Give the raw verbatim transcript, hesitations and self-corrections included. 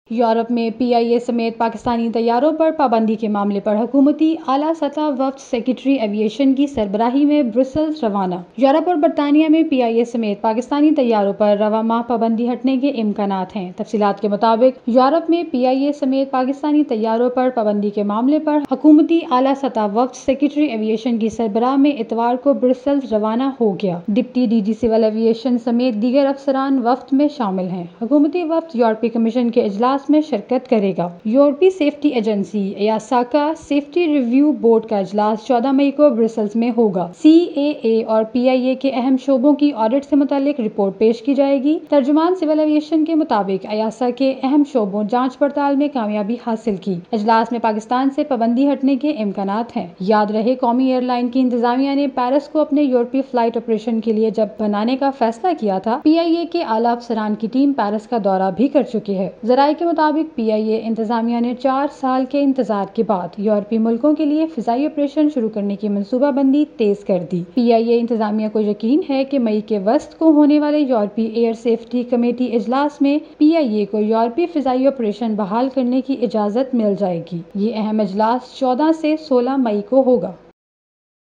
Europe میں پی آئی اے سمیت پاکستانی طیاروں پر پابندی کے معاملے پر حکومتی اعلیٰ سطح وفد سیکرٹری ایویشن کی سربراہی میں برسلز روانہ۔ یورپ اور برطانیہ میں پی آئی اے سمیت پاکستانی طیاروں پر رواں ماہ پابندی ہٹنے کے امکانات ہیں۔ تفصیلات کے مطابق یورپ میں پی آئی اے سمیت پاکستانی طیاروں پر پابندی کے معاملے پر حکومتی اعلیٰ سطح وفد سیکرٹری ایویشن کی سربراہ میں اتوار کو برسلز روانہ ہو گیا۔ ڈپٹی ڈی جی سول ایویشن سمیت دیگر افسران وفد میں شامل ہیں۔ حکومتی وفد یورپی کمیشن کے اجلاس میں شرکت کرے گا۔ یورپی سیفٹی ایجنسی ایاسا کا سیفٹی ریویو بورڈ کا اجلاس چودہ مئی کو برسلز میں ہوگا۔ سی اے اے اور پی آئی اے کے اہم شعبوں کی آڈٹ سے متعلق رپورٹ پیش کی جائے گی۔ ترجمان سول ایویشن کے مطابق ایاسا کے اہم شعبوں جانچ پڑتال میں کامیابی حاصل کی۔ اجلاس میں پاکستان سے پابندی ہٹنے کے امکانات ہیں۔ یاد رہے قومی ایئر لائن کی انتظامیہ نے پیرس کو اپنے یورپی فلائٹ آپریشن کے لیے جب بنانے کا فیصلہ کیا تھا، پی آئی اے کے اعلیٰ افسران کی ٹیم پیرس کا دورہ بھی کر چکی ہے۔ ذرائع کے مطابق پی آئی اے انتظامیہ نے چار سال کے انتظار کے بعد یورپی ملکوں کے لیے فضائی آپریشن شروع کرنے کی منصوبہ بندی تیز کر دی۔ پی آئی اے انتظامیہ کو یقین ہے کہ مئی کے وسط کو ہونے والے یورپی ایئر سیفٹی کمیٹی اجلاس میں پی آئی اے کو یورپی فضائی آپریشن بحال کرنے کی اجازت مل جائے گی۔ یہ اہم اجلاس چودہ سے سولہ مئی کو ہوگا۔